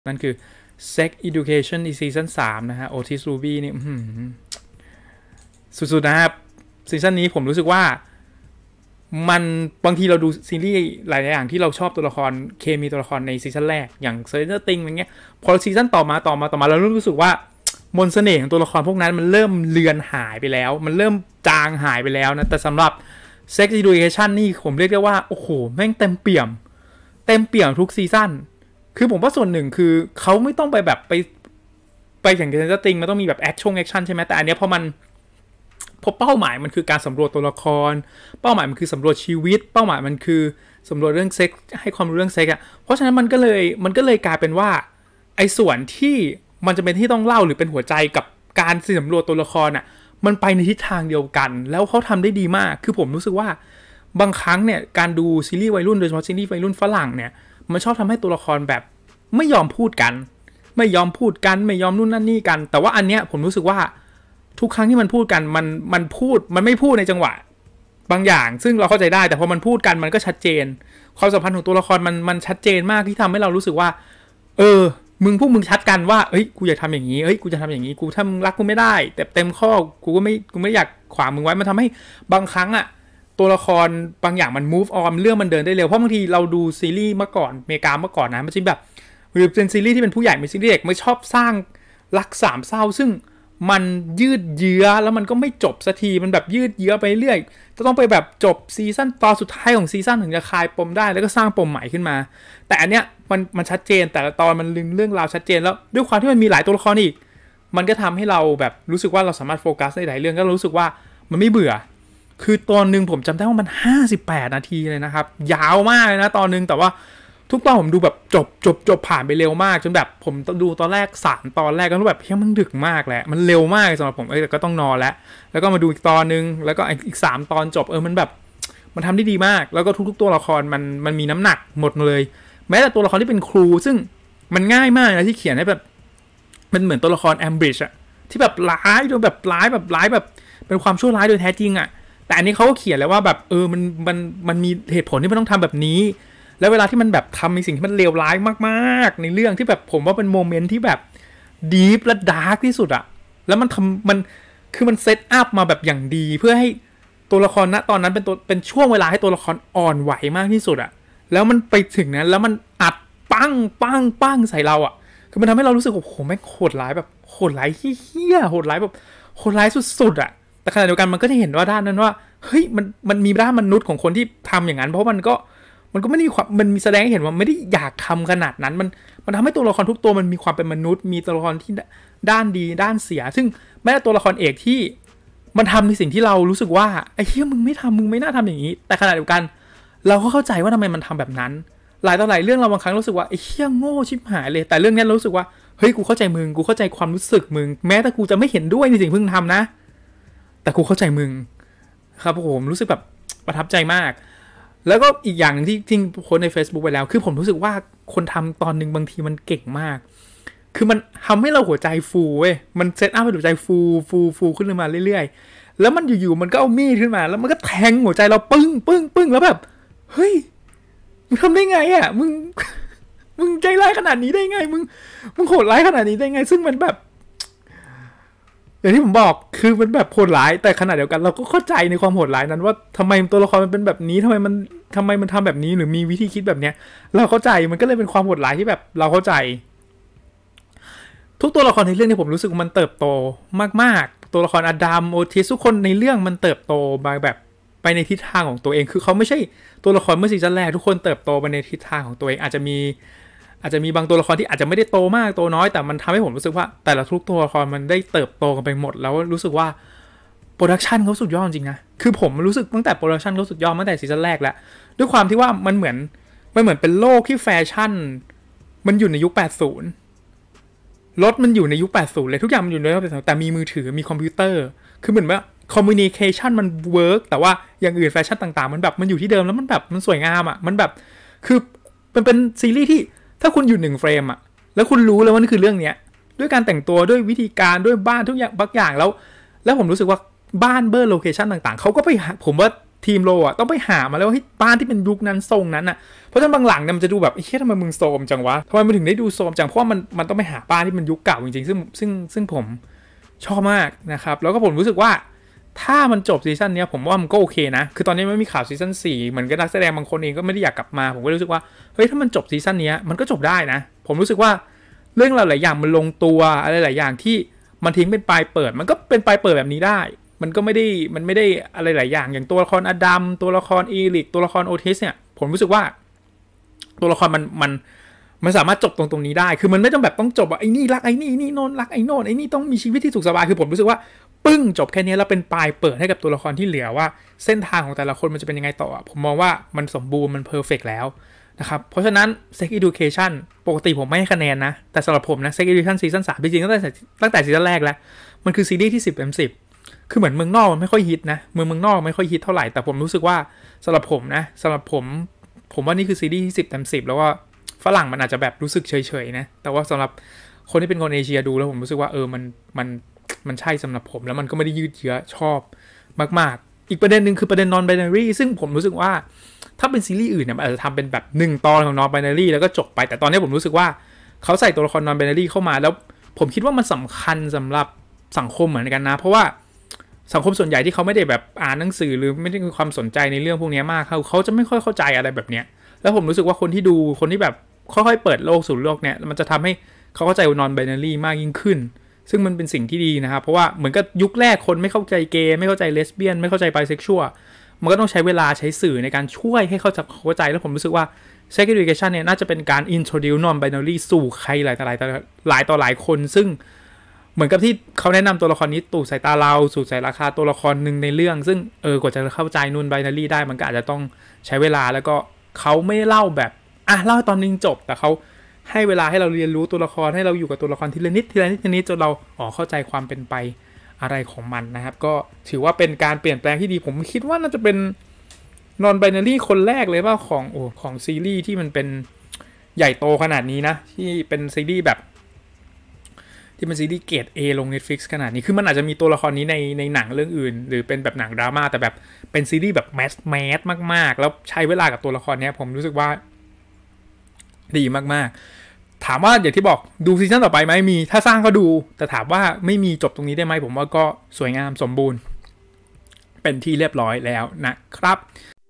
นั่นคือ Sex Education ในซีซั่น3นะฮะ Otis Ruby นี่สุดๆนะครับซีซั่นนี้ผมรู้สึกว่ามันบางทีเราดูซีรีส์หลายอย่างที่เราชอบตัวละครเคมีตัวละครในซีซั่นแรกอย่าง Stranger Things อย่างเงี้ยพอซีซั่นต่อมาเรารู้สึกว่ามนต์เสน่ห์ของตัวละครพวกนั้นมันเริ่มเลือนหายไปแล้วมันเริ่มจางหายไปแล้วนะแต่สำหรับ Sex Education นี่ผมเรียกได้ว่าโอ้โหแม่งเต็มเปี่ยมทุกซีซั่นคือผมว่าส่วนหนึ่งคือเขาไม่ต้องไปแบบไปอย่างเช่นติงมันต้องมีแบบแอคชั่นใช่ไหมแต่อันเนี้ยพอเป้าหมายมันคือการสำรวจตัวละครเป้าหมายมันคือสำรวจชีวิตเป้าหมายมันคือสำรวจเรื่องเซ็กให้ความรู้เรื่องเซ็กอ่ะเพราะฉะนั้นมันก็เลยกลายเป็นว่าไอ้ส่วนที่มันจะเป็นที่ต้องเล่าหรือเป็นหัวใจกับการสำรวจตัวละครอ่ะมันไปในทิศทางเดียวกันแล้วเขาทำได้ดีมากคือผมรู้สึกว่าบางครั้งเนี่ยการดูซีรีส์วัยรุ่นโดยเฉพาะซีรีส์วัยรุ่นฝรั่งเนี่ยมันชอบทำให้ตัวละครแบบไม่ยอมพูดกันไม่ยอมนู่นนั่นนี่กันแต่ว่าอันเนี้ยผมรู้สึกว่าทุกครั้งที่มันพูดกันมันไม่พูดในจังหวะบางอย่างซึ่งเราเข้าใจได้แต่พอมันพูดกันมันก็ชัดเจนความสัมพันธ์ของตัวละครมันชัดเจนมากที่ทำให้เรารู้สึกว่าพวกมึงชัดกันว่าเฮ้ยกูอยากทำอย่างนี้เฮ้ยกูจะทำอย่างนี้กูถ้ามึงรักกูไม่ได้แต่เต็มข้อกูไม่อยากขวางมึงไว้มันทำให้บางครั้งอะตัวละครบางอย่างมัน move on เรื่องมันเดินได้เร็วเพราะบางทีเราดูซีรีส์เมื่อก่อนอเมริกาเมื่อก่อนนะมันจะแบบหรือเป็นซีรีส์ที่เป็นผู้ใหญ่เป็นซีรีส์เด็กไม่ชอบสร้างรักสามเศร้าซึ่งมันยืดเยื้อแล้วมันก็ไม่จบสักทีมันแบบยืดเยื้อไปเรื่อยจะต้องไปแบบจบซีซั่นตอนสุดท้ายของซีซั่นถึงจะคลายปมได้แล้วก็สร้างปมใหม่ขึ้นมาแต่อันเนี้ยมันชัดเจนแต่ละตอนมันเรื่องราวชัดเจนแล้วด้วยความที่มันมีหลายตัวละครอีกมันก็ทำให้เราแบบรู้สึกว่าเราสามารถโฟกัสได้หลายเรื่องก็รู้สึกว่ามันไม่เบื่อคือตอนนึงผมจำได้ว่ามัน58นาทีเลยนะครับยาวมากเลยนะตอนนึงแต่ว่าทุกตอนผมดูแบบจบผ่านไปเร็วมากจนแบบผมดูตอนแรก3ตอนแรกก็รู้แบบเฮ้ยมันดึกมากแหละมันเร็วมากสำหรับผมแต่ก็ต้องนอนแล้วก็มาดูอีกตอนนึงแล้วก็อีก3ตอนจบมันแบบมันทำได้ดีมากแล้วก็ทุกตัวละครมันมีน้ำหนักหมดเลยแม้แต่ตัวละครที่เป็นครูซึ่งมันง่ายมากนะที่เขียนให้แบบมันเหมือนตัวละครแอมบริดจ์อะที่แบบร้ายโดยแบบร้ายแบบเป็นความชั่วร้ายโดยแท้จริงอะแต่อันนี้เขาก็เขียนเลยว่าแบบมันมีเหตุผลที่มันต้องทำแบบนี้แล้วเวลาที่มันแบบทำในสิ่งที่มันเลวร้ายมากๆในเรื่องที่แบบผมว่าเป็นโมเมนต์ที่แบบดีฟและดาร์กที่สุดอะแล้วมันเซตอัพมาแบบอย่างดีเพื่อให้ตัวละครณตอนนั้นเป็นช่วงเวลาให้ตัวละครอ่อนไหวมากที่สุดอะแล้วมันไปถึงนั้นแล้วมันอัดปั้งใส่เราอะคือมันทำให้เรารู้สึกโอ้โหแม่งโหดร้ายแบบโหดร้ายเหี้ยโหดร้ายแบบโหดร้ายสุดๆอะแต่ขณะเดียวกันมันก็จะเห็นว่าด้านนั้นว่าเฮ้ยมันมีด้านมนุษย์ของคนที่ทำอย่างนั้นเพราะมันก็ไม่ได้ความมันมีแสดงให้เห็นว่าไม่ได้อยากทำขนาดนั้นมันทำให้ตัวละครทุกตัวมันมีความเป็นมนุษย์มีตัวละครที่ด้านดีด้านเสียซึ่งแม้แต่ตัวละครเอกที่มันทำในสิ่งที่เรารู้สึกว่าไอ้เหี้ยมึงไม่น่าทำอย่างนี้แต่ขณะเดียวกันเราก็เข้าใจว่าทำไมมันทำแบบนั้นหลายต่อหลายเรื่องเราบางครั้งรู้สึกว่าไอ้เหี้ยโง่ชิบหายเลยแต่เรื่องนี้เรารู้สึกว่าเฮ้ยกูเข้าใจมึงกูเข้าใจความรู้สึกมึงแม้แต่กูจะไม่เห็นด้วยในสิ่งที่มึงทำนะแต่กูเข้าใจมึงครับผมรู้สึกแบบประทับใจมากแล้วก็อีกอย่างนึงที่จริงโพสใน Facebook ไปแล้วคือผมรู้สึกว่าคนทำตอนนึงบางทีมันเก่งมากคือมันทำให้เราหัวใจฟูเว้ยมันเซตอัพให้หัวใจฟูขึ้นมาเรื่อยๆแล้วมันอยู่ๆมันก็เอามีดขึ้นมาแล้วมันก็แทงหัวใจเราปึ้งแล้วแบบเฮ้ยมึงทำได้ไงอ่ะมึงใจร้ายขนาดนี้ได้ไงมึงโหดร้ายขนาดนี้ได้ไงซึ่งมันแบบอย่างที่ผมบอกคือมันแบบโหดร้ายแต่ขณะเดียวกันเราก็เข้าใจในความโหดร้ายนั้นว่าทำไมตัวละครมันเป็นแบบนี้ทำไมมันทำแบบนี้หรือมีวิธีคิดแบบเนี้ยเราเข้าใจมันก็เลยเป็นความโหดร้ายที่แบบเราเข้าใจทุกตัวละครในเรื่องนี้ผมรู้สึกมันเติบโตมากๆตัวละครอดัมโอทิสทุกคนในเรื่องมันเติบโตมาแบบไปในทิศทางของตัวเองคือเขาไม่ใช่ตัวละครเมื่อซีซั่นแรกทุกคนเติบโตไปในทิศทางของตัวเองอาจจะมีบางตัวละครที่อาจจะไม่ได้โตมากโตน้อยแต่มันทำให้ผมรู้สึกว่าแต่ละทุกตัวละครมันได้เติบโตกันไปหมดแล้วรู้สึกว่าโปรดักชันเขาสุดยอดจริงนะคือผมรู้สึกตั้งแต่โปรดักชันเขาสุดยอดตั้งแต่ซีซั่นแรกแล้วด้วยความที่ว่ามันเหมือนเป็นโลกที่แฟชั่นมันอยู่ในยุค80รถมันอยู่ในยุค80เลยทุกอย่างมันอยู่ในยุค80แต่มีมือถือมีคอมพิวเตอร์คือเหมือนว่าคอมมิวนิเคชันมันเวิร์กแต่ว่าอย่างอื่นแฟชั่นต่างๆมันแบบมันอยู่ที่เดิมแล้วมันแบบมันสวยงามอ่ะมันแบบคือมันเป็นซีรีส์ที่ถ้าคุณอยู่1เฟรมอ่ะแล้วคุณรู้เลยว่านี่คือเรื่องเนี้ยด้วยการแต่งตัวด้วยวิธีการด้วยบ้านทุกอย่างบางอย่างแล้วผมรู้สึกว่าบ้านโลเคชั่นต่างๆเขาก็ไปผมว่าทีมโลอ่ะต้องไปหามาแล้วให้บ้านที่เป็นยุคนั้นทรงนั้นอ่ะเพราะฉะนั้นบางหลังเนี่ยมันจะดูแบบเฮ้ยทำไมมึงโซมจังวะทำไมมันถึงได้ดูโซมจังเพราะว่ามันต้องไปหาบ้านที่มันยุคเก่าจริงๆซึ่งผมชอบมากนะครับแล้วก็ผมรู้สึกว่าถ้ามันจบซีซั่นนี้ผมว่ามันก็โอเคนะคือตอนนี้ไม่มีข่าวซีซั่น4เหมือนกับนักแสดงบางคนเองก็ไม่ได้อยากกลับมาผมก็รู้สึกว่าเฮ้ยถ้ามันจบซีซั่นนี้มันก็จบได้นะผมรู้สึกว่าเรื่องหลายอย่างมันลงตัวอะไรหลายอย่างที่มันทิ้งเป็นปลายเปิดมันก็เป็นปลายเปิดแบบนี้ได้มันไม่ได้อะไรหลายอย่างอย่างตัวละครอดัมตัวละครอีลิกตัวละครโอทิสเนี่ยผมรู้สึกว่าตัวละครมันสามารถจบตรงนี้ได้คือมันไม่ต้องแบบต้องจบว่าไอ้นี่รักไอ้นี่โน่นรักไอ้โน่นไอ้นี่ต้องมีชีวิตที่สุขสบายคือผมรู้สึกว่าปึ้งจบแค่นี้แล้วเป็นปลายเปิดให้กับตัวละครที่เหลือว่าเส้นทางของแต่ละคนมันจะเป็นยังไงต่อผมมองว่ามันสมบูรณ์มันเพอร์เฟกต์แล้วนะครับเพราะฉะนั้น Sex Education ปกติผมไม่ให้คะแนนนะแต่สำหรับผมนะ Sex Education ซีซั่น3จริงๆตั้งแต่ซีซั่นแรกแล้วมันคือซีรีส์ที่10 เต็ม 10คือเหมือนเมืองนอกมันไม่ค่อยฮิตนะเมืองนอกไม่ค่อยฮิตเท่าไหร่แต่ผมรู้สึกว่าสำหรับผมว่านี่คือซีรีส์ที่10 เต็ม 10แล้วก็ฝรั่งมันอาจจะแบบรู้สึกเฉยๆนะแต่ว่าสำหรับคนที่เป็นคนเอเชียดูแล้วผมรู้สึกว่ามันใช่สำหรับผมแล้วมันก็ไม่ได้ยืดเยื้อชอบมากๆอีกประเด็นหนึ่งคือประเด็น non binary ซึ่งผมรู้สึกว่าถ้าเป็นซีรีส์อื่นเนี่ยมันอาจจะทำเป็นแบบ1 ตอนของ non binary แล้วก็จบไปแต่ตอนนี้ผมรู้สึกว่าเขาใส่ตัวละคร non binary เข้ามาแล้วผมคิดว่ามันสำคัญสำหรับสังคมเหมือนกันนะเพราะว่าสังคมส่วนใหญ่ที่เขาไม่ได้แบบอ่านหนังสือหรือไม่ได้มีความสนใจในเรื่องพวกนี้มากเขาจะไม่ค่อยเข้าใจอะไรแบบเนี้ยแล้วผมรู้สึกว่าคนที่แบบค่อยๆเปิดโลกสู่โลกเนี่ยมันจะทำให้เขาเข้าใจ non binary มากยิ่งขึ้นซึ่งมันเป็นสิ่งที่ดีนะครับเพราะว่าเหมือนกับยุคแรกคนไม่เข้าใจเกย์ไม่เข้าใจเลสเบี้ยนไม่เข้าใจไบเซ็กชวลมันก็ต้องใช้เวลาใช้สื่อในการช่วยให้เข้าใจแล้วผมรู้สึกว่า Sex Education เนี่ยน่าจะเป็นการ introduce non binary สู่ใครหลายต่อหลายคนซึ่งเหมือนกับที่เขาแนะนำตัวละครนี้ตู่สายตาเราสู่สายราคาตัวละครหนึ่งในเรื่องซึ่งกว่าจะเข้าใจnon binaryได้มันก็อาจจะต้องใช้เวลาแล้วก็เขาไม่เล่าแบบเล่าตอนนึงจบแต่เขาให้เวลาให้เราเรียนรู้ตัวละครให้เราอยู่กับตัวละครทีละนิดจนเราเข้าใจความเป็นไปอะไรของมันนะครับก็ถือว่าเป็นการเปลี่ยนแปลงที่ดีผมคิดว่าน่าจะเป็น non binary คนแรกเลยว่าของซีรีส์ที่มันเป็นใหญ่โตขนาดนี้นะที่เป็นซีรีส์แบบที่เป็นซีรีส์เกรด A ลง Netflix ขนาดนี้คือมันอาจจะมีตัวละครนี้ในหนังเรื่องอื่นหรือเป็นแบบหนังดราม่าแต่แบบเป็นซีรีส์แบบแมสมากๆแล้วใช้เวลากับตัวละครนี้ผมรู้สึกว่าดีมากๆถามว่าอย่างที่บอกดูซีซั่นต่อไปไหมมีถ้าสร้างก็ดูแต่ถามว่าไม่มีจบตรงนี้ได้ไหมผมว่าก็สวยงามสมบูรณ์เป็นที่เรียบร้อยแล้วนะครับ